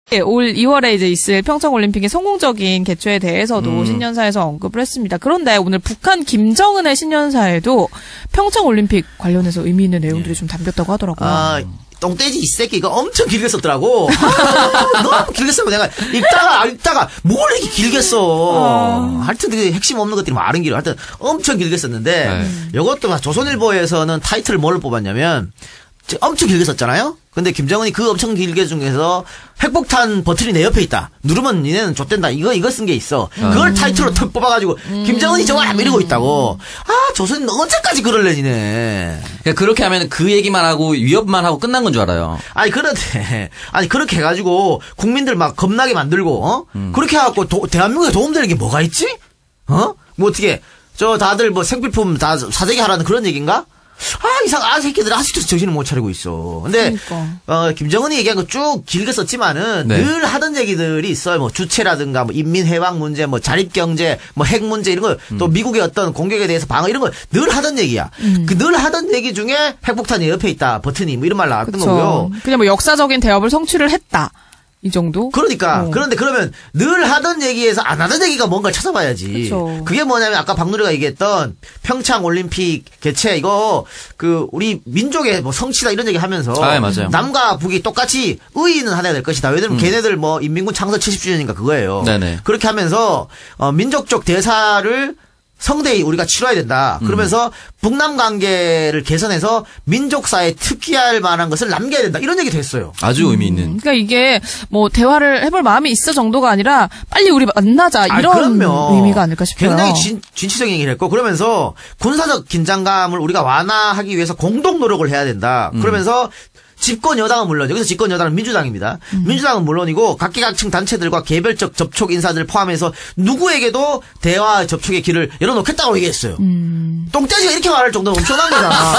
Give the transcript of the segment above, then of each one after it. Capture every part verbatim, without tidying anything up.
올 이월에 이제 있을 평창올림픽의 성공적인 개최에 대해서도 음. 신년사에서 언급을 했습니다. 그런데 오늘 북한 김정은의 신년사에도 평창올림픽 관련해서 의미 있는 내용들이 예. 좀 담겼다고 하더라고요. 아, 똥돼지 이 새끼 이거 엄청 길게 썼더라고. 아, 너무 길게 쓰고 내가 읽다가 읽다가 뭘 이렇게 길게 써. 어. 하여튼 그 핵심 없는 것들이 많은 길을 하여튼 엄청 길게 썼는데 네. 이것도 조선일보에서는 타이틀을 뭘 뽑았냐면 엄청 길게 썼잖아요. 근데 김정은이 그 엄청 길게 중에서 핵폭탄 버튼이 내 옆에 있다. 누르면 니네는 좆된다. 이거 이거 쓴 게 있어. 그걸 음. 타이틀로 턱 뽑아가지고 음. 김정은이 저걸 이러고 있다고. 아 조선이 언제까지 그럴래 니네. 그러니까 그렇게 하면 그 얘기만 하고 위협만 하고 끝난 건 줄 알아요. 아니 그런데 아니 그렇게 해가지고 국민들 막 겁나게 만들고 어 음. 그렇게 해갖고 도, 대한민국에 도움되는 게 뭐가 있지? 어? 뭐 어떻게 저 다들 뭐 생필품 다 사재기 하라는 그런 얘기인가? 아, 이상, 아, 새끼들 아직도 정신을 못 차리고 있어. 근데, 그러니까. 어, 김정은이 얘기한 거 쭉 길게 썼지만은, 네. 늘 하던 얘기들이 있어요. 뭐, 주체라든가, 뭐, 인민해방 문제, 뭐, 자립경제, 뭐, 핵 문제, 이런 거, 음. 또 미국의 어떤 공격에 대해서 방어, 이런 거 늘 하던 얘기야. 음. 그 늘 하던 얘기 중에 핵폭탄이 옆에 있다, 버튼이, 뭐, 이런 말 나왔던 그쵸. 거고요. 그냥 뭐, 역사적인 대업을 성취를 했다. 이 정도? 그러니까. 어. 그런데 그러면 늘 하던 얘기에서 안 하던 얘기가 뭔가를 찾아봐야지. 그쵸. 그게 뭐냐면 아까 박누리가 얘기했던 평창 올림픽 개최 이거 그 우리 민족의 뭐 성취다 이런 얘기 하면서 아, 맞아요. 남과 북이 똑같이 의의는 하나야 될 것이다. 왜냐면 음. 걔네들 뭐 인민군 창설 칠십 주년인가 그거예요. 네네. 그렇게 하면서 어, 민족적 대사를 성대히 우리가 치러야 된다. 그러면서 음. 북남 관계를 개선해서 민족사에 특기할 만한 것을 남겨야 된다. 이런 얘기도 했어요. 아주 의미 있는. 음, 그러니까 이게 뭐 대화를 해볼 마음이 있어 정도가 아니라 빨리 우리 만나자 이런 아, 의미가 아닐까 싶어요. 굉장히 진, 진취적인 얘기를 했고 그러면서 군사적 긴장감을 우리가 완화하기 위해서 공동 노력을 해야 된다. 음. 그러면서 집권 여당은 물론 여기서 집권 여당은 민주당입니다. 음. 민주당은 물론이고 각계각층 단체들과 개별적 접촉 인사들을 포함해서 누구에게도 대화 접촉의 길을 열어놓겠다고 얘기했어요. 음. 똥돼지가 이렇게 말할 정도는 엄청난 거잖아.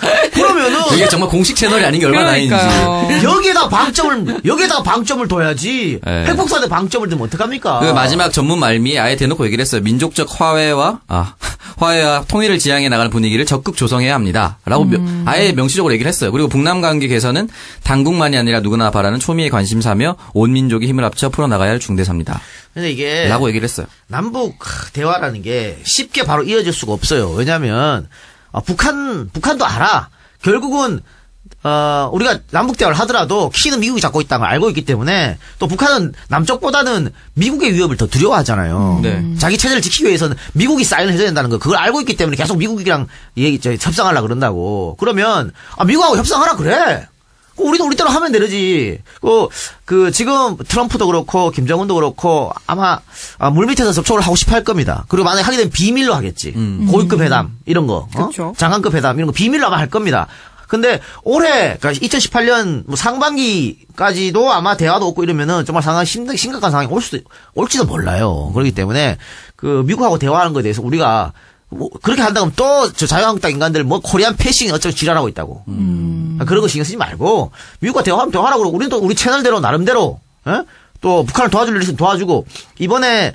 그러면은 이게 정말 공식 채널이 아닌 게 얼마나 다행인지. 여기에다 방점을 여기에다가 방점을 둬야지. 네. 핵폭탄에 방점을 두면 어떡합니까? 그 마지막 전문 말미에 아예 대놓고 얘기를 했어요. 민족적 화해와 아 화해와 통일을 지향해 나가는 분위기를 적극 조성해야 합니다.라고 음. 아예 명시적으로 얘기를 했어요. 그리고 북남 관계 개선 는 당국만이 아니라 누구나 바라는 초미의 관심사며 온 민족이 힘을 합쳐 풀어나가야 할 중대사입니다. 근데 이게 라고 얘기를 했어요. 남북 대화라는 게 쉽게 바로 이어질 수가 없어요. 왜냐하면 어, 북한 북한도 알아. 결국은 어, 우리가 남북 대화를 하더라도 키는 미국이 잡고 있다는 걸 알고 있기 때문에 또 북한은 남쪽보다는 미국의 위협을 더 두려워하잖아요. 네. 자기 체제를 지키기 위해서는 미국이 사인을 해줘야 된다는 거 그걸 알고 있기 때문에 계속 미국이랑 얘기 협상하려고 그런다고. 그러면 아, 미국하고 협상하라 그래. 우리도 우리대로 하면 되지. 그, 그, 지금 트럼프도 그렇고, 김정은도 그렇고, 아마, 아, 물밑에서 접촉을 하고 싶어 할 겁니다. 그리고 만약에 하게 되면 비밀로 하겠지. 음. 고위급 회담, 이런 거. 어? 장관급 회담, 이런 거 비밀로 아마 할 겁니다. 근데 올해, 그러니까 이천십팔 년 뭐 상반기까지도 아마 대화도 없고 이러면은 정말 상당히 심각, 심각한 상황이 올 수도, 올지도 몰라요. 그렇기 때문에, 그, 미국하고 대화하는 거에 대해서 우리가, 뭐 그렇게 한다면 또 저 자유한국당 인간들 뭐 코리안 패싱 어쩌고 지랄하고 있다고. 음. 그런 거 신경 쓰지 말고 미국과 대화하면 대화하라고 그러고 우리는 또 우리 채널대로 나름대로 에? 또 북한을 도와줄 일 있으면 도와주고 이번에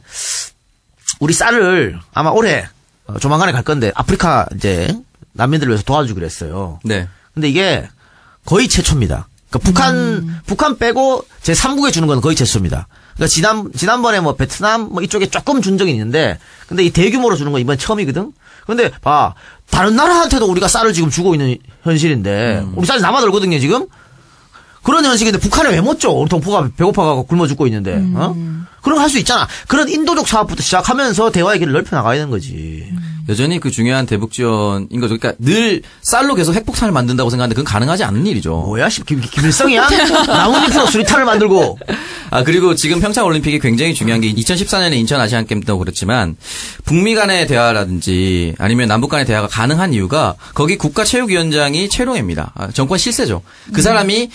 우리 쌀을 아마 올해 조만간에 갈 건데 아프리카 이제 난민들을 위해서 도와주기로 했어요. 네. 근데 이게 거의 최초입니다. 그러니까 북한 음. 북한 빼고 제삼 국에 주는 건 거의 최초입니다. 그러니까 지난 지난번에 뭐 베트남 뭐 이쪽에 조금 준 적이 있는데 근데 이 대규모로 주는 건 이번 처음이거든. 근데 봐 다른 나라한테도 우리가 쌀을 지금 주고 있는 현실인데 음. 우리 쌀이 남아돌거든요 지금. 그런 현실인데 북한에 왜 못 줘? 우리 동포가 배고파가고 굶어 죽고 있는데. 음. 어? 그런 거 할 수 있잖아. 그런 인도적 사업부터 시작하면서 대화의 길을 넓혀 나가야 되는 거지. 음. 여전히 그 중요한 대북 지원인 거죠. 그러니까 늘 쌀로 계속 핵폭탄을 만든다고 생각하는데 그건 가능하지 않는 일이죠. 뭐야, 김, 김일성이야? 나뭇잎으로 수리탄을 만들고. 아, 그리고 지금 평창올림픽이 굉장히 중요한 게 이천십사 년에 인천 아시안게임도 그렇지만 북미 간의 대화라든지 아니면 남북 간의 대화가 가능한 이유가 거기 국가체육위원장이 최룡해입니다. 아, 정권 실세죠. 그 사람이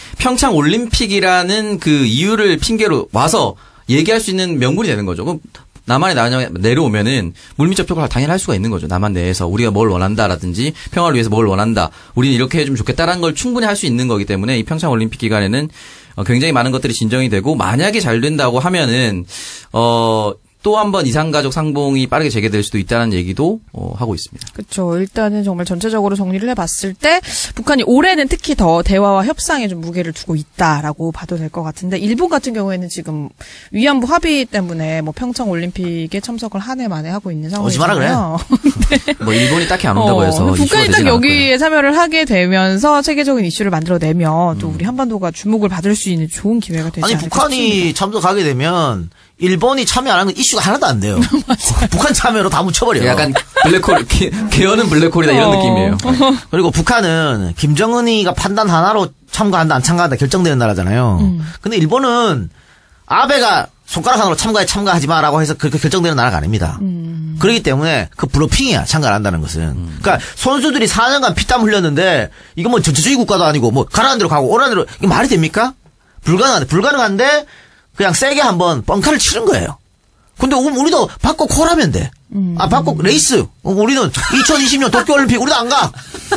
평창올림픽이라는 그 이유를 핑계로 와서 얘기할 수 있는 명분이 되는 거죠. 그럼 남한에 내려오면은 물밑 접촉을 당연히 할 수가 있는 거죠. 남한 내에서 우리가 뭘 원한다라든지 평화를 위해서 뭘 원한다. 우리는 이렇게 해주면 좋겠다라는 걸 충분히 할 수 있는 거기 때문에 이 평창올림픽 기간에는 굉장히 많은 것들이 진정이 되고 만약에 잘 된다고 하면은 어 또 한 번 이산가족 상봉이 빠르게 재개될 수도 있다는 얘기도 어, 하고 있습니다. 그렇죠. 일단은 정말 전체적으로 정리를 해봤을 때 북한이 올해는 특히 더 대화와 협상에 좀 무게를 두고 있다라고 봐도 될 것 같은데 일본 같은 경우에는 지금 위안부 합의 때문에 뭐 평창 올림픽에 참석을 한 해 만에 하고 있는 오지 마라 상황이잖아요. 뭐 일본이 딱히 안 온다고 어, 해서 북한이 이슈가 딱 되진 여기에 참여를 하게 되면서 세계적인 이슈를 만들어내면 또 우리 한반도가 주목을 받을 수 있는 좋은 기회가 되지 아니 않을까 북한이 싶습니다. 참석하게 되면 일본이 참여 안 하는 건 이슈가 하나도 안 돼요. 북한 참여로 다 묻혀버려요. 약간 블랙홀, 개, 개헌은 블랙홀이다 이런 어. 느낌이에요. 그리고 북한은 김정은이가 판단 하나로 참가한다 안 참가한다 결정되는 나라잖아요. 음. 근데 일본은 아베가 손가락 하나로 참가해 참가하지 마라고 해서 그렇게 결정되는 나라가 아닙니다. 음. 그렇기 때문에 그 블러핑이야 참가 안 한다는 것은. 음. 그러니까 선수들이 사 년간 피땀 흘렸는데 이거 뭐 전체주의 국가도 아니고 뭐 가라는 대로 가고 오라는 대로 이게 말이 됩니까? 불가능한데 불가능한데 그냥 세게 한번 뻥카를 치는 거예요. 근데 우리도 바꿔 콜하면 돼. 음. 아 바꿔 레이스. 우리는 이천이십 년 도쿄올림픽 우리도 안 가.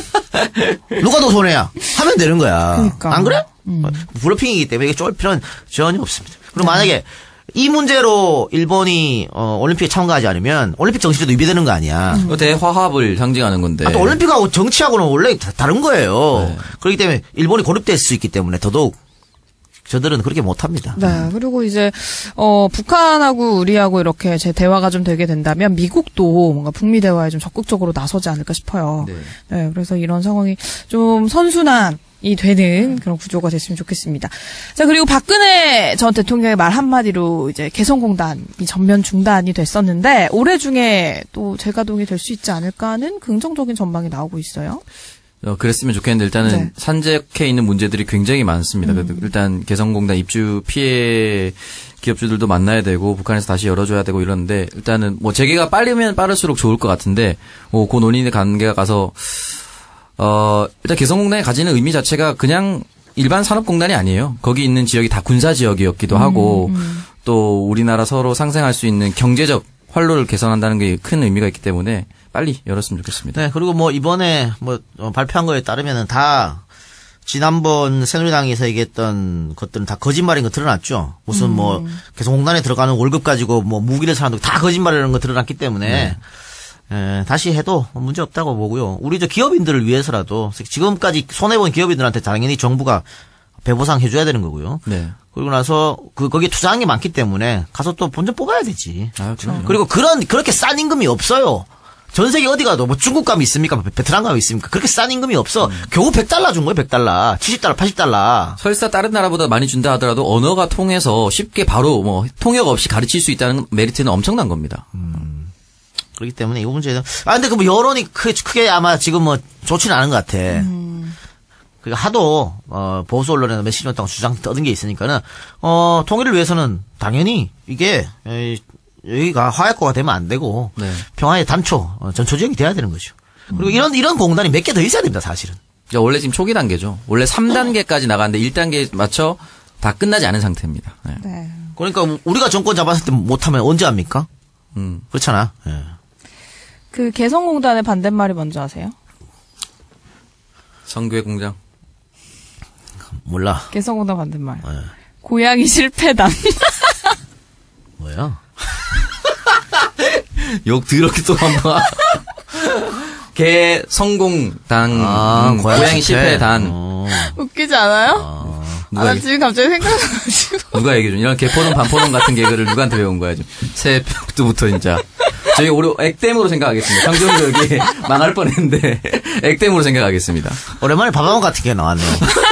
누가 더 손해야? 하면 되는 거야. 그러니까. 안 그래? 음. 블러핑이기 때문에 이게 쫄 필요는 전혀 없습니다. 그리고 만약에 이 문제로 일본이 어, 올림픽에 참가하지 않으면 올림픽 정신도 위배되는 거 아니야. 음. 대화합을 상징하는 건데. 아, 또 올림픽하고 정치하고는 원래 다, 다른 거예요. 네. 그렇기 때문에 일본이 고립될 수 있기 때문에 더더욱 저들은 그렇게 못합니다. 네, 그리고 이제 어 북한하고 우리하고 이렇게 제 대화가 좀 되게 된다면 미국도 뭔가 북미 대화에 좀 적극적으로 나서지 않을까 싶어요. 네. 네, 그래서 이런 상황이 좀 선순환. 이 되는 그런 구조가 됐으면 좋겠습니다. 자, 그리고 박근혜 전 대통령의 말 한마디로 이제 개성공단이 전면 중단이 됐었는데 올해 중에 또 재가동이 될 수 있지 않을까 하는 긍정적인 전망이 나오고 있어요. 어, 그랬으면 좋겠는데 일단은 네. 산적해 있는 문제들이 굉장히 많습니다. 음. 그래도 일단 개성공단 입주 피해 기업주들도 만나야 되고 북한에서 다시 열어줘야 되고 이러는데 일단은 뭐 재개가 빠르면 빠를수록 좋을 것 같은데 뭐 그 논의의 관계가 가서 어, 일단 개성공단이 가지는 의미 자체가 그냥 일반 산업공단이 아니에요. 거기 있는 지역이 다 군사 지역이었기도 하고, 음, 음. 또 우리나라 서로 상생할 수 있는 경제적 활로를 개선한다는 게 큰 의미가 있기 때문에 빨리 열었으면 좋겠습니다. 네, 그리고 뭐 이번에 뭐 어, 발표한 거에 따르면은 다 지난번 새누리당에서 얘기했던 것들은 다 거짓말인 거 드러났죠. 무슨 음. 뭐 개성공단에 들어가는 월급 가지고 뭐 무기를 사는 다 거짓말이라는 거 드러났기 때문에 네. 에, 다시 해도 문제 없다고 보고요. 우리 저 기업인들을 위해서라도 지금까지 손해본 기업인들한테 당연히 정부가 배보상 해줘야 되는 거고요. 네. 그리고 나서 그 거기에 투자한 게 많기 때문에 가서 또 본전 뽑아야 되지. 아, 그럼요. 그리고 그런 그렇게 싼 임금이 없어요. 전 세계 어디 가도 뭐 중국 감이 있습니까? 베트남 감이 있습니까? 그렇게 싼 임금이 없어. 음. 겨우 백 달러 준 거예요, 백 달러. 칠십 달러, 팔십 달러. 설사 다른 나라보다 많이 준다 하더라도 언어가 통해서 쉽게 바로 뭐 통역 없이 가르칠 수 있다는 메리트는 엄청난 겁니다. 그렇기 때문에 이 문제는 아 근데 그 뭐 여론이 크게, 크게 아마 지금 뭐 좋지는 않은 것 같아. 음. 그 하도 어 보수 언론에서 몇십 년 동안 주장 떠든 게 있으니까는 어 통일을 위해서는 당연히 이게 에이, 여기가 화약고가 되면 안 되고 네. 평화의 단초, 어, 전초 지역이 돼야 되는 거죠. 그리고 이런 이런 공단이 몇 개 더 있어야 됩니다, 사실은. 그러니까 원래 지금 초기 단계죠. 원래 삼 단계까지 나갔는데 일 단계에 맞춰 다 끝나지 않은 상태입니다. 네. 네. 그러니까 우리가 정권 잡았을 때 못하면 언제 합니까? 음. 그렇잖아. 예. 그 개성공단의 반대말이 뭔지 아세요? 성교회 공장. 몰라. 개성공단 반대말. 예. 고양이 실패단. 뭐야? 욕 더럽게 또 한번. 개 성공단. 아, 음, 고양이 고양이 실패. 실패단. 어. 웃기지 않아요? 아, 누가, 나 지금 갑자기 생각나가지고. 누가 얘기해 줘. 이런 개포동 반포동 같은 개그를 누구한테 배운 거야, 지금. 새벽부터 진짜. 저희 오래 액땜으로 생각하겠습니다. 강정국이 망할 뻔했는데 액땜으로 생각하겠습니다. 오랜만에 바바몬 같은 게 나왔네요.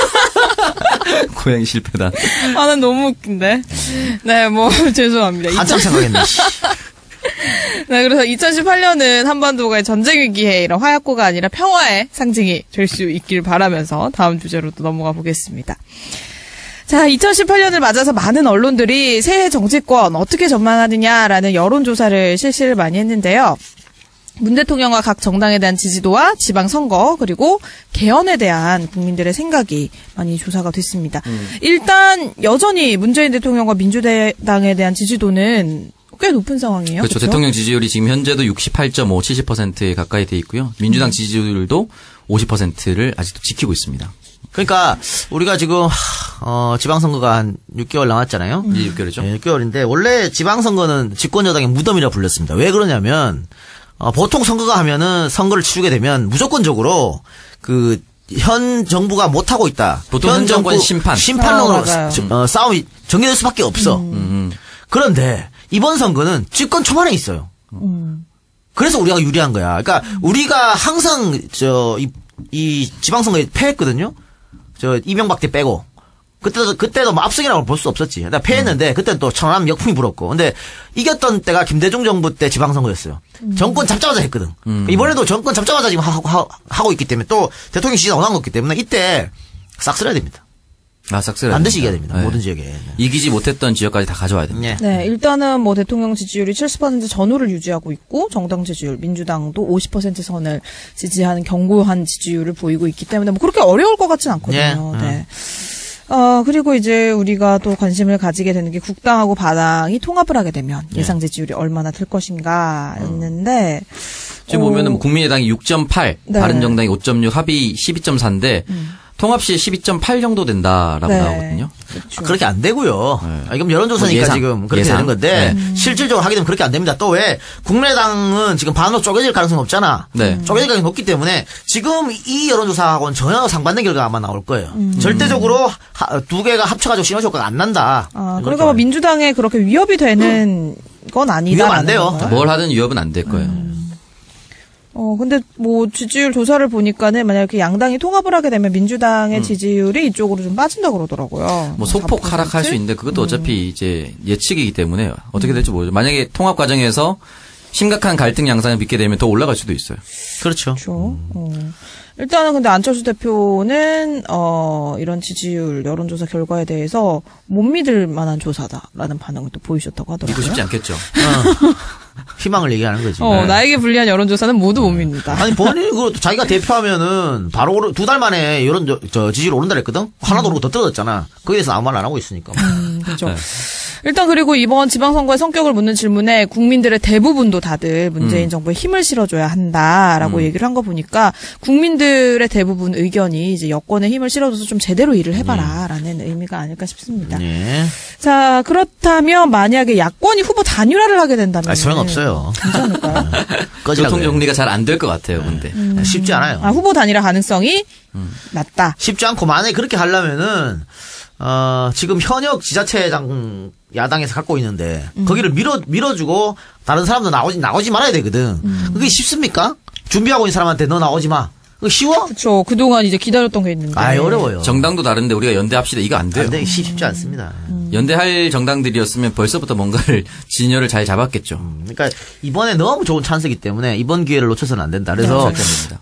고양이 실패다. 아, 난 너무 웃긴데. 네, 뭐, 죄송합니다. 한참 생각했네. 네, 그래서 이천십팔 년은 한반도가 전쟁 위기에 이런 화약고가 아니라 평화의 상징이 될 수 있길 바라면서 다음 주제로 또 넘어가 보겠습니다. 자, 이천십팔 년을 맞아서 많은 언론들이 새해 정치권 어떻게 전망하느냐라는 여론조사를 실시를 많이 했는데요. 문 대통령과 각 정당에 대한 지지도와 지방선거 그리고 개헌에 대한 국민들의 생각이 많이 조사가 됐습니다. 음. 일단 여전히 문재인 대통령과 민주당에 대한 지지도는 꽤 높은 상황이에요. 그렇죠. 그렇죠? 대통령 지지율이 지금 현재도 육십팔 점 오, 칠십 퍼센트에 가까이 돼 있고요. 민주당 지지율도 오십 퍼센트를 아직도 지키고 있습니다. 그러니까 우리가 지금 어 지방선거가 한 육 개월 남았잖아요. 이제 육 개월이죠. 네, 육 개월인데 원래 지방선거는 집권여당의 무덤이라 불렸습니다. 왜 그러냐면 어, 보통 선거가 하면은 선거를 치르게 되면 무조건적으로 그 현 정부가 못하고 있다. 보통 현 정권 심판. 심판론으로 어, 어, 싸움이 정해질 수밖에 없어. 음. 음. 그런데 이번 선거는 집권 초반에 있어요. 음. 그래서 우리가 유리한 거야. 그러니까 우리가 항상 저 이 이 지방선거에 패했거든요. 저 이명박 때 빼고. 그때도 그때도 뭐 압승이라고 볼 수 없었지. 나 패했는데 음. 그때는 또 천안 역풍이 불었고. 근데 이겼던 때가 김대중 정부 때 지방선거였어요. 음. 정권 잡자마자 했거든. 음. 이번에도 정권 잡자마자 지금 하고, 하고, 하고 있기 때문에 또 대통령 지지가 원한 거기 때문에 이때 싹 쓸어야 됩니다. 아, 싹쓸이 반드시 이겨야 됩니다. 네. 모든 지역에. 네. 이기지 못했던 지역까지 다 가져와야 됩니다. 네. 네, 일단은 뭐 대통령 지지율이 칠십 퍼센트 전후를 유지하고 있고 정당 지지율, 민주당도 오십 퍼센트 선을 지지하는 견고한 지지율을 보이고 있기 때문에 뭐 그렇게 어려울 것 같진 않거든요. 네. 네. 어, 그리고 이제 우리가 또 관심을 가지게 되는 게 국당하고 바당이 통합을 하게 되면 예상 지지율이 얼마나 될 것인가 였는데 지금 어, 보면은 국민의당이 육 점 팔, 네. 바른정당이 오 점 육, 합의 십이 점 사인데 음. 통합 시에 십이 점 팔 정도 된다라고 네. 나오거든요. 그렇죠. 아, 그렇게 안 되고요. 네. 아, 이건 여론조사니까 뭐 예상, 지금 그렇게 예상. 되는 건데 네. 실질적으로 하게 되면 그렇게 안 됩니다. 또 왜 국민의당은 지금 반으로 쪼개질 가능성이 없잖아. 네. 쪼개질 가능성이 없기 때문에 지금 이 여론조사하고는 전혀 상반된 결과가 아마 나올 거예요. 음. 절대적으로 하, 두 개가 합쳐가지고 시너지 효과가 안 난다. 아, 이걸 그러니까 뭐 좀 민주당에 그렇게 위협이 되는 건 아니다. 위협 안 돼요. 뭘 하든 위협은 안 될 거예요. 음. 어, 근데 뭐 지지율 조사를 보니까는 만약에 양당이 통합을 하게 되면 민주당의 지지율이 이쪽으로 좀 빠진다 그러더라고요. 뭐 소폭 사 퍼센트? 하락할 수 있는데 그것도 어차피 이제 예측이기 때문에 어떻게 될지 모르죠. 만약에 통합 과정에서 심각한 갈등 양상을 빚게 되면 더 올라갈 수도 있어요. 그렇죠. 그렇죠. 어. 일단은 근데 안철수 대표는 어 이런 지지율 여론조사 결과에 대해서 못 믿을 만한 조사다라는 반응을 또 보이셨다고 하더라고요. 믿고 싶지 않겠죠. 어. 희망을 얘기하는 거지. 어, 네. 나에게 불리한 여론조사는 모두 못 믿는다. 아니 본인이 그 자기가 대표하면은 바로 두 달 만에 이런 저, 저 지지율 오른다 그랬거든. 하나도 오르고 더 떨어졌잖아. 거기에 대해서 아무 말 안 하고 있으니까. 음, 그렇죠. 네. 일단 그리고 이번 지방선거의 성격을 묻는 질문에 국민들의 대부분도 다들 문재인 음. 정부에 힘을 실어줘야 한다라고 음. 얘기를 한 거 보니까 국민들의 대부분 의견이 이제 여권에 힘을 실어줘서 좀 제대로 일을 해봐라라는 의미가 아닐까 싶습니다. 예. 자, 그렇다면 만약에 야권이 후보 단일화를 하게 된다면 아, 소용없어요. 괜찮을까요? 꺼지라 교통 그래요. 정리가 잘 안 될 것 같아요. 근데 음. 쉽지 않아요. 아, 후보 단일화 가능성이 낮다. 쉽지 않고 만약에 그렇게 하려면은 어, 지금 현역 지자체장 야당에서 갖고 있는데 음. 거기를 밀어 밀어주고 다른 사람도 나오지 나오지 말아야 되거든. 음. 그게 쉽습니까? 준비하고 있는 사람한테 너 나오지 마. 그거 쉬워? 그렇죠. 그동안 이제 기다렸던 게 있는데. 아, 어려워요. 정당도 다른데 우리가 연대합시다. 이거 안 돼요. 안 돼, 쉽지 않습니다. 음. 연대할 정당들이었으면 벌써부터 뭔가를 진열을 잘 잡았겠죠. 그러니까 이번에 너무 좋은 찬스이기 때문에 이번 기회를 놓쳐서는 안 된다. 그래서 네, 절대 안 됩니다.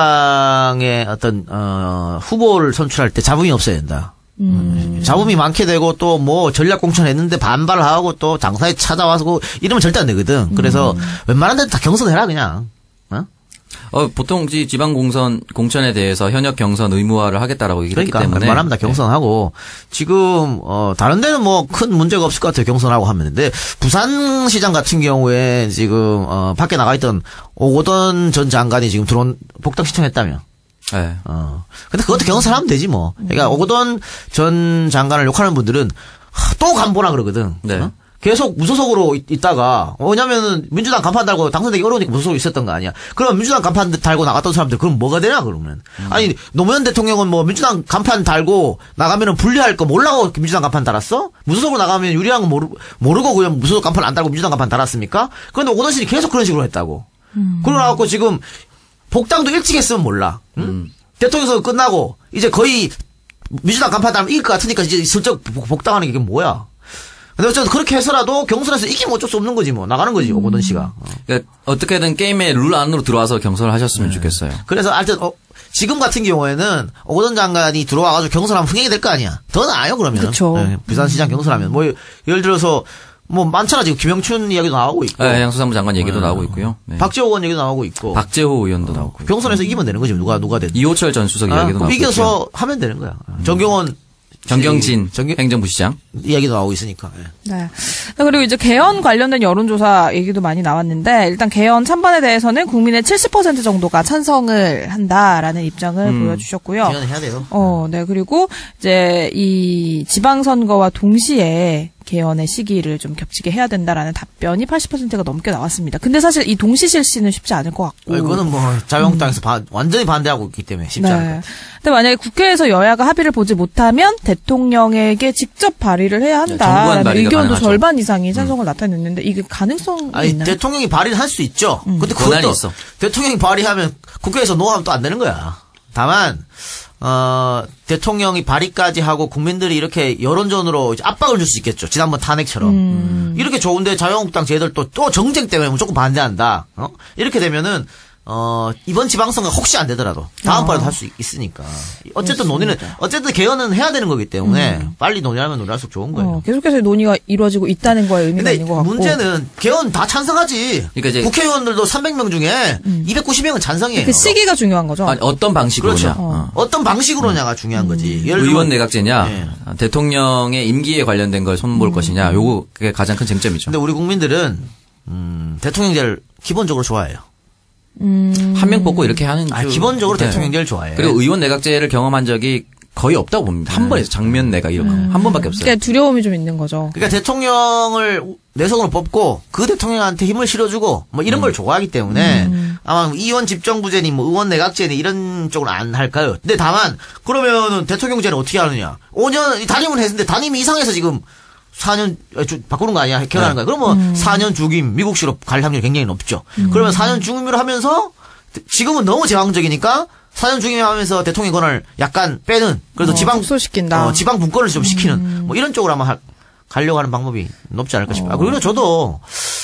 민주당의 어떤 어, 후보를 선출할 때 잡음이 없어야 된다. 음. 잡음이 많게 되고 또 뭐 전략 공천했는데 반발을 하고 또 장사에 찾아와서 그 이러면 절대 안 되거든. 그래서 음. 웬만한 데다 경선해라 그냥. 어? 어, 보통 지- 지방 공선 공천에 대해서 현역 경선 의무화를 하겠다라고 얘기를 그러니까 했기 때문에 웬만하면 다 경선하고 지금 어 다른 데는 뭐 큰 문제가 없을 것 같아요. 경선하고 하면. 근데 부산시장 같은 경우에 지금 어 밖에 나가 있던 오고돈 전 장관이 지금 들어온 복당 신청했다며. 네. 어. 근데 그것도 경선하면 되지 뭐. 그러니까 오고돈 전 장관을 욕하는 분들은 하, 또 간보나 그러거든. 네. 어? 계속 무소속으로 있, 있다가 왜냐면은 민주당 간판 달고 당선되기 어려우니까 무소속으로 있었던 거 아니야. 그럼 민주당 간판 달고 나갔던 사람들 그럼 뭐가 되냐 그러면. 음. 아니 노무현 대통령은 뭐 민주당 간판 달고 나가면은 불리할 거 몰라고 민주당 간판 달았어? 무소속으로 나가면 유리한 거 모르, 모르고 그냥 무소속 간판 안 달고 민주당 간판 달았습니까? 그런데 오고돈 씨는 계속 그런 식으로 했다고. 음. 그러고 지금 복당도 일찍 했으면 몰라. 응? 음. 대통령 선거 끝나고 이제 거의 민주당 간판 달면 이길 것 같으니까 이제 슬쩍 복- 복당하는 게 이게 뭐야? 근데 어쨌든 그렇게 해서라도 경선에서 이기면 어쩔 수 없는 거지 뭐. 나가는 거지 오고돈 씨가. 어. 그러니까 어떻게든 게임의 룰 안으로 들어와서 경선을 하셨으면 좋겠어요. 그래서 하여튼 어, 지금 같은 경우에는 오고돈 장관이 들어와가지고 경선하면 흥행이 될 거 아니야. 더 나아요 그러면. 그쵸. 부산시장 경선하면 뭐 예를 들어서 뭐 많잖아 지금 김영춘 이야기도 나오고 있고. 네, 양수산부 장관 얘기도 네. 나오고 있고요. 네. 박지호 의원 얘기도 나오고 있고. 박재호 의원도 나오고 있고. 경선에서 이기면 되는 거지 누가 누가 됐든. 이호철 전 수석 아, 이야기도 그럼 나오고 이겨서 있고요. 하면 되는 거야. 정경원 정경진 정경- 행정부시장. 이야기도 나오고 있으니까. 예. 네. 그리고 이제 개헌 관련된 여론조사 얘기도 많이 나왔는데 일단 개헌 찬반에 대해서는 국민의 칠십 퍼센트 정도가 찬성을 한다라는 입장을 음. 보여주셨고요. 개헌해야 돼요. 어, 네. 그리고 이제 이 지방선거와 동시에 개헌의 시기를 좀 겹치게 해야 된다라는 답변이 팔십 퍼센트가 넘게 나왔습니다. 근데 사실 이 동시 실시는 쉽지 않을 것 같고. 어, 이거는 뭐 자유한국당에서 반- 완전히 반대하고 있기 때문에 쉽지 않을 것 네. 같아요. 근데 만약에 국회에서 여야가 합의를 보지 못하면 대통령에게 직접 발의를 해야 네, 정부안 한다라는 발의가 의견도 가능하죠. 절반 이상이 찬성을 나타냈는데 이게 가능성이 아니 있나요? 대통령이 발의를 할 수 있죠. 근데 권한이 그것도 있어. 대통령이 발의하면 국회에서 노하면 또 안 되는 거야. 다만 어 대통령이 발의까지 하고 국민들이 이렇게 여론전으로 이제 압박을 줄 수 있겠죠. 지난번 탄핵처럼. 음. 이렇게 좋은데 자유한국당 쟤들 또, 또 정쟁 때문에 무조건 반대한다. 어? 이렇게 되면은 어 이번 지방선거 혹시 안 되더라도 다음번에도 할 수 있으니까. 어쨌든 논의는 어쨌든 개헌은 해야 되는 거기 때문에 빨리 논의하면 논의할수록 좋은 거예요. 어, 계속해서 논의가 이루어지고 있다는 거에 의미가 근데 있는 것 같고. 문제는 개헌 다 찬성하지. 그러니까 이제- 국회의원들도 삼백 명 중에 이백구십 명은 찬성이에요. 그 시기가 중요한 거죠. 아니, 어떤 방식으로냐. 그렇죠. 어. 어떤 방식으로냐가 중요한 거지. 예를 의원 들면 내각제냐, 예. 대통령의 임기에 관련된 걸 손볼 것이냐, 요거 그게 가장 큰 쟁점이죠. 근데 우리 국민들은 음, 대통령제를 기본적으로 좋아해요. 음. 한 명 뽑고 이렇게 하는. 아, 그- 기본적으로 네. 대통령제를 좋아해요. 그리고 의원 내각제를 경험한 적이 거의 없다고 봅니다. 한 번에서 장면 내각 이런 거. 한 번밖에 없어요. 그러니까 두려움이 좀 있는 거죠. 그러니까 대통령을 내성으로 뽑고 그 대통령한테 힘을 실어주고 뭐 이런 걸 좋아하기 때문에 아마 이원 집정부제니 뭐 의원 내각제니 이런 쪽은 안 할까요? 근데 다만 그러면은 대통령제는 어떻게 하느냐? 오 년 단임을 했는데 단임이 이상해서 지금 사 년 주- 바꾸는 거 아니야? 결혼하는 거야. 그러면 사 년 중임 미국식으로 갈 확률이 굉장히 높죠. 그러면 사 년 중임으로 하면서 지금은 너무 제왕적이니까 사 년 중임을 하면서 대통령 권한을 약간 빼는 그래도 어, 지방 축소시킨다. 어, 지방 분권을 좀 시키는 뭐 이런 쪽으로 아마 하- 가려고 하는 방법이 높지 않을까 싶어요. 아, 그리고 저도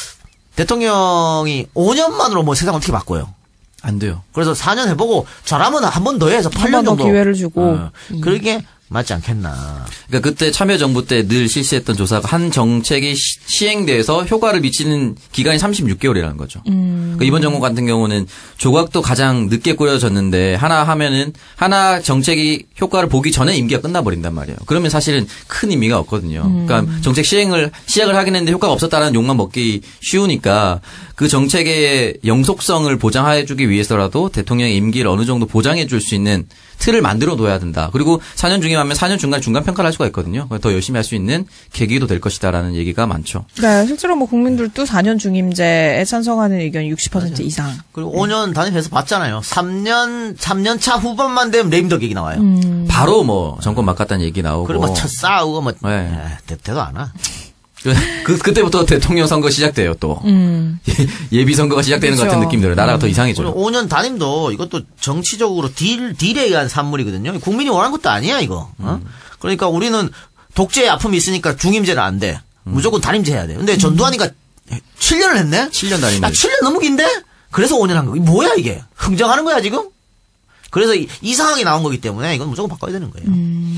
대통령이 오 년만으로 뭐 세상 어떻게 바꿔요? 안 돼요. 그래서 사 년 해보고 잘하면 한 번 더 해서 팔 년 번 더 정도 기회를 주고. 어, 그러게 맞지 않겠나. 그러니까 그때 참여정부 때 늘 실시했던 조사가 한 정책이 시, 시행돼서 효과를 미치는 기간이 삼십육 개월이라는 거죠. 그러니까 이번 정부 같은 경우는 조각도 가장 늦게 꾸려졌는데 하나 하면은 하나 정책이 효과를 보기 전에 임기가 끝나버린단 말이에요. 그러면 사실은 큰 의미가 없거든요. 그러니까 정책 시행을 시작을 하긴 했는데 효과가 없었다는 욕만 먹기 쉬우니까 그 정책의 영속성을 보장해주기 위해서라도 대통령의 임기를 어느 정도 보장해줄 수 있는 틀을 만들어 둬야 된다. 그리고 사 년 중임하면 사 년 중간 중간 평가를 할 수가 있거든요. 더 열심히 할 수 있는 계기도 될 것이다라는 얘기가 많죠. 네, 실제로 뭐 국민들도 사 년 중임제에 찬성하는 의견이 육십 퍼센트 이상. 그리고 오 년 단임해서 봤잖아요. 삼 년, 삼 년 차 후반만 되면 레임덕 얘기 나와요. 바로 뭐 정권 바꿨다는 얘기 나오고. 그리고 뭐 첫 싸우고 뭐, 네. 에, 대, 대도 안 와. 그, 그 그때부터 대통령 선거 시작돼요 또. 음. 예비 선거가 시작되는 것 같은 그렇죠. 느낌 들어요. 나라가 더 이상해져요. 그리고 오 년 단임도 이것도 정치적으로 딜, 딜에 의한 산물이거든요. 국민이 원하는 것도 아니야, 이거. 어? 그러니까 우리는 독재의 아픔이 있으니까 중임제는 안 돼. 무조건 단임제 해야 돼. 근데 전두환이가 칠 년을 했네? 칠 년 단임. 야, 칠 년 너무 긴데? 그래서 오 년 한 거. 이게 뭐야, 이게? 흥정하는 거야, 지금? 그래서 이, 이 상황이 나온 거기 때문에 이건 무조건 바꿔야 되는 거예요.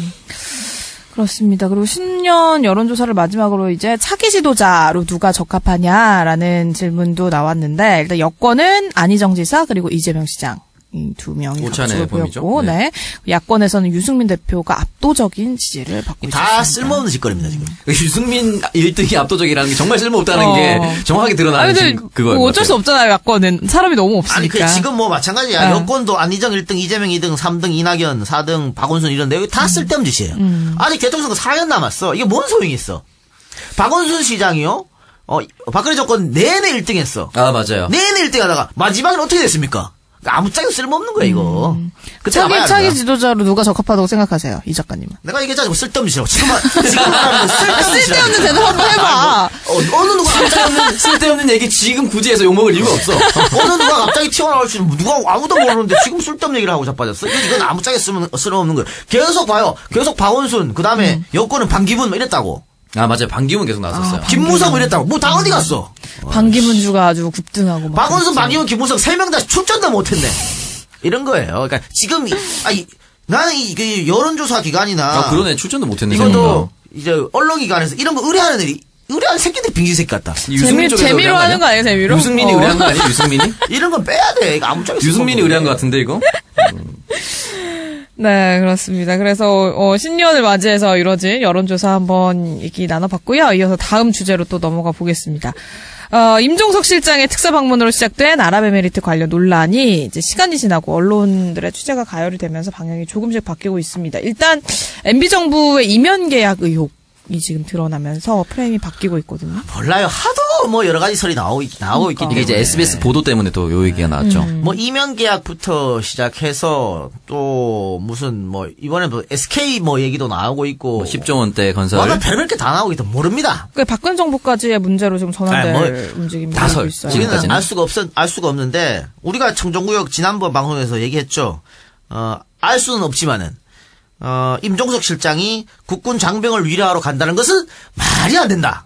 그렇습니다. 그리고 신년 여론조사를 마지막으로 이제 차기 지도자로 누가 적합하냐라는 질문도 나왔는데 일단 여권은 안희정 지사 그리고 이재명 시장. 이 두 명이 오찬의 각축을 범위죠. 보였고, 네. 야권에서는 유승민 대표가 압도적인 지지를 받고 있습니다. 다 쓸모없는 짓거리입니다, 지금. 유승민 일 등이 압도적이라는 게 정말 쓸모없다는 어. 게 정확하게 드러나는 아니, 근데 지금 그거예요. 뭐 어쩔 수 없잖아요. 야권은 사람이 너무 아니, 없으니까. 그 지금 뭐 마찬가지야. 네. 여권도 안희정 일 등, 이재명 이 등, 삼 등 이낙연, 사 등 박원순 이런데 여기 다 쓸데없는 짓이에요. 아직 대통령 선거 사 년 남았어. 이게 뭔 소용이 있어. 박원순 시장이요? 어, 박근혜 정권 내내 일 등 했어. 아 맞아요. 내내 일 등 하다가 마지막엔 어떻게 됐습니까? 아무짝에도 쓸모없는 거야, 이거. 그때 차기, 가봐야 차기 알아. 지도자로 누가 적합하다고 생각하세요? 이 작가님은. 내가 얘기했잖아. 뭐 쓸데없는 짓이라고. 지금, 말- 지금 말하는 거 쓸데없는 짓이라고. 쓸데없는 대답 한번 해봐. 어, 어느 누가 갑자기 쓸데없는, 쓸데없는 얘기 지금 굳이 해서 욕먹을 이유가 없어. 어느 누가 갑자기 튀어나올 수 있는 누가 아무도 모르는데 지금 쓸데없는 얘기를 하고 자빠졌어. 이건, 이건 아무짝에 쓰면 쓸모없는 거예요. 계속 봐요. 계속 박원순 그 다음에 음. 여권은 반기문 뭐 이랬다고. 아 맞아요. 반기문 계속 나왔었어요. 김무성 뭐 이랬다고. 뭐 다 어디 갔어? 반기문주가 아주 급등하고 막. 박원순, 그랬죠. 반기문, 김무성 세 명 다 출전도 못했네. 이런 거예요. 그러니까 지금 이, 아니 나는 이, 그 여론조사 기관이나 아 그러네. 출전도 못했네. 이것도 생각보다. 이제 언론기관에서 이런 거 의뢰하는 애들이 의뢰하는 새끼들 빙신 새끼 같다. 재미, 쪽에서 재미로 의뢰한 하는 거 아니에요, 재미로? 유승민이 어. 의뢰한 거 아니에요? 유승민이? 이런 건 빼야 돼. 이거 아무짝에 유승민이 의뢰한 것 같은데 이거? 네, 그렇습니다. 그래서 어, 신년을 맞이해서 이뤄진 여론조사 한번 얘기 나눠봤고요. 이어서 다음 주제로 또 넘어가 보겠습니다. 어, 임종석 실장의 특사 방문으로 시작된 아랍에미리트 관련 논란이 이제 시간이 지나고 언론들의 취재가 가열이 되면서 방향이 조금씩 바뀌고 있습니다. 일단 엠비 정부의 이면 계약 의혹. 이 지금 드러나면서 프레임이 바뀌고 있거든요. 몰라요. 하도 뭐 여러 가지 설이 나오고, 나오고 그러니까. 있기 때문에. 이게 이제 에스비에스 보도 때문에 또 요 얘기가 나왔죠. 음. 뭐 이면 계약부터 시작해서 또 무슨 뭐 이번에 뭐 에스케이 뭐 얘기도 나오고 있고. 뭐 십조 원대 건설. 뭐가 별별 게 다 나오고 있다. 모릅니다. 그 박근 정부까지의 문제로 지금 전환될 아니, 뭐 움직임이 다 나오고 설. 있어요. 우리는 지금까지는? 알 수가 없, 알 수가 없는데 우리가 청정구역 지난번 방송에서 얘기했죠. 어, 알 수는 없지만은. 어, 임종석 실장이 국군 장병을 위로하러 간다는 것은 말이 안 된다.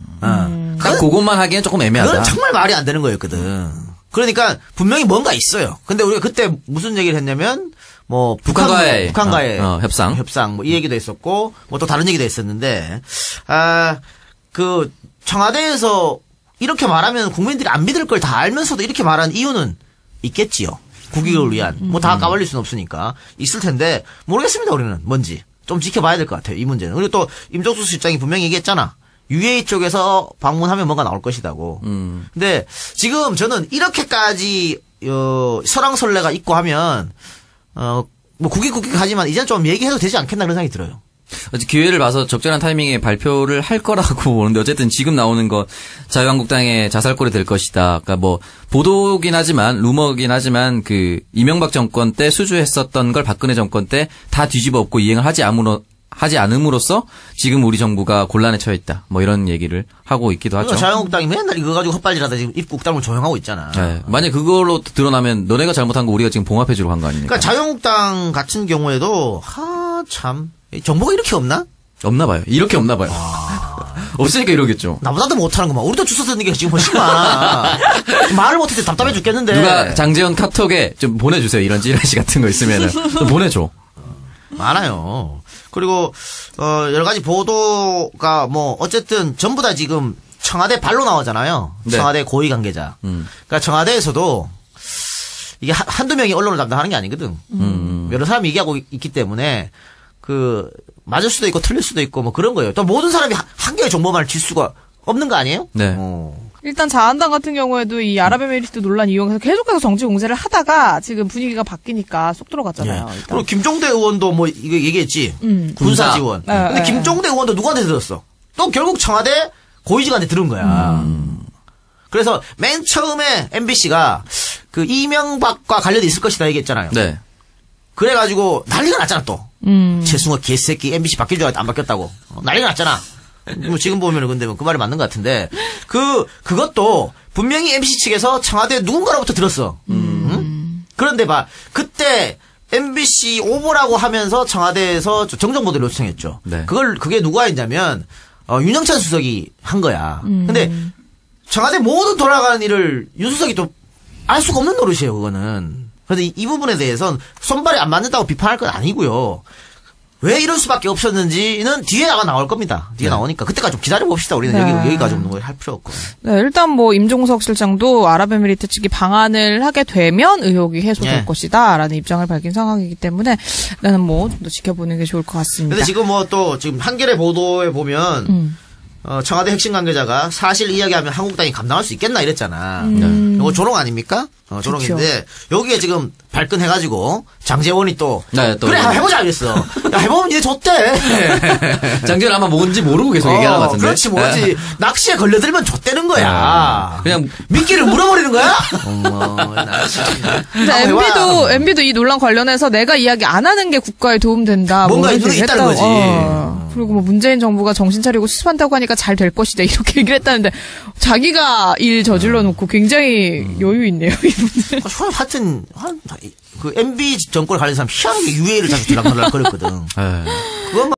어. 딱 그것만 하기엔 조금 애매하다. 그건 정말 말이 안 되는 거였거든. 그러니까 분명히 뭔가 있어요. 근데 우리가 그때 무슨 얘기를 했냐면 뭐 북한과의, 북한과의 어, 어, 협상, 협상 뭐 이 얘기도 했었고 뭐 또 다른 얘기도 했었는데 아 그 청와대에서 이렇게 말하면 국민들이 안 믿을 걸 다 알면서도 이렇게 말한 이유는 있겠지요. 국익을 위한 뭐 다 까발릴 수는 없으니까 있을 텐데 모르겠습니다. 우리는 뭔지 좀 지켜봐야 될 것 같아요. 이 문제는. 그리고 또 임종수 실장이 분명히 얘기했잖아. 유에이 쪽에서 방문하면 뭔가 나올 것이다고. 음. 근데 지금 저는 이렇게까지 어, 설왕설래가 있고 하면 어, 뭐 국익국익 하지만 이제는 좀 얘기해도 되지 않겠나 그런 생각이 들어요. 어제 기회를 봐서 적절한 타이밍에 발표를 할 거라고 보는데 어쨌든 지금 나오는 거 자유한국당의 자살골이 될 것이다. 그러니까 뭐 보도긴 하지만 루머긴 하지만 그 이명박 정권 때 수주했었던 걸 박근혜 정권 때 다 뒤집어 엎고 이행을 하지 않으로 하지 않음으로써 지금 우리 정부가 곤란에 처해 있다. 뭐 이런 얘기를 하고 있기도 하죠. 그러니까 자유한국당이 맨날 이거 가지고 헛발질하다 지금 입국당을 조용하고 있잖아. 네. 만약 그걸로 드러나면 너네가 잘못한 거 우리가 지금 봉합해주러 간 거 아닙니까? 그러니까 자유한국당 같은 경우에도 하 참 정보가 이렇게 없나? 없나 봐요. 이렇게 없나 봐요. 없으니까 이러겠죠. 나보다도 못하는구만. 우리도 주워 쓰는 게 지금 훨씬 많아. 말을 못해서 답답해 죽겠는데. 누가 장재현 카톡에 좀 보내주세요. 이런 찌라시 같은 거 있으면은 좀 보내줘. 많아요. 그리고 어 여러 가지 보도가 뭐 어쨌든 전부 다 지금 청와대 발로 나오잖아요. 네. 청와대 고위 관계자. 음. 그러니까 청와대에서도 이게 한- 한두 명이 언론을 담당하는 게 아니거든. 음. 여러 사람이 얘기하고 있- 있기 때문에 그 맞을 수도 있고 틀릴 수도 있고 뭐 그런 거예요. 또 모든 사람이 한, 한 개의 정보만을 질 수가 없는 거 아니에요? 네. 어. 일단 자한당 같은 경우에도 이 아랍에미리트 논란 이용해서 계속해서 정치 공세를 하다가 지금 분위기가 바뀌니까 쏙 들어갔잖아요. 예. 일단. 그리고 김종대 의원도 뭐 이거 얘기했지. 음. 군사 군사. 지원. 네, 근데 네. 김종대 의원도 누구한테 들었어? 또 결국 청와대 고위직한테 들은 거야. 그래서 맨 처음에 엠비씨가 그 이명박과 관련이 있을 것이다 얘기했잖아요. 네. 그래가지고 난리가 났잖아 또. 음. 최승호 개새끼 엠비씨 바뀔 줄 알았는데 안 바뀌었다고. 어, 난리가 났잖아. 뭐 지금 보면은 근데 그 말이 맞는 것 같은데 그 그것도 분명히 엠비씨 측에서 청와대 누군가로부터 들었어. 응? 그런데 봐 그때 엠비씨 오보라고 하면서 청와대에서 정정 보도를 요청했죠. 네. 그걸 그게 누가 했냐면 어, 윤영찬 수석이 한 거야. 근데 청와대 모든 돌아가는 일을 윤 수석이 또 알 수가 없는 노릇이에요. 그거는. 그래서 이, 이 부분에 대해서는 손발이 안 맞는다고 비판할 건 아니고요. 왜 이럴 수밖에 없었는지는 뒤에 아마 나올 겁니다. 뒤에 네. 나오니까 그때까지 좀 기다려 봅시다. 우리는 네. 여기 여기까지 없는 걸 할 필요 없고. 네, 일단 뭐 임종석 실장도 아랍에미리트 측이 방한을 하게 되면 의혹이 해소될 예. 것이다라는 입장을 밝힌 상황이기 때문에 나는 뭐 좀 더 지켜보는 게 좋을 것 같습니다. 근데 지금 뭐 또 지금 한겨레 보도에 보면 음. 어, 청와대 핵심 관계자가 사실 이야기하면 한국당이 감당할 수 있겠나 이랬잖아. 음. 이거 조롱 아닙니까? 어, 조롱인데 여기에 지금 발끈해가지고 장재원이 또, 네, 또 그래 한번 해보자 이랬어. 야 해보면 이제 줬대. 장재현 아마 뭔지 모르고 계속 얘기하는 것 같은데. 그렇지 뭐지. 낚시에 걸려들면 줬대는 거야. 그냥 미끼를 물어버리는 거야? 어머, 나 참. 근데 한번 해봐. 엠비도 엠비도 이 논란 관련해서 내가 이야기 안 하는 게 국가에 도움 된다. 뭔가 뭐 이런 이유가 얘기를 있다는 했다고. 거지. 어. 그리고 뭐 문재인 정부가 정신 차리고 수습한다고 하니까 잘 될 것이다 이렇게 얘기를 했다는데 자기가 일 저질러 놓고 굉장히 여유 있네요 이분은. 하여튼 한, 그 엠비 정권 관련 사람 희한하게 유에이를 자주 들락날락 거렸거든. 네. 그것만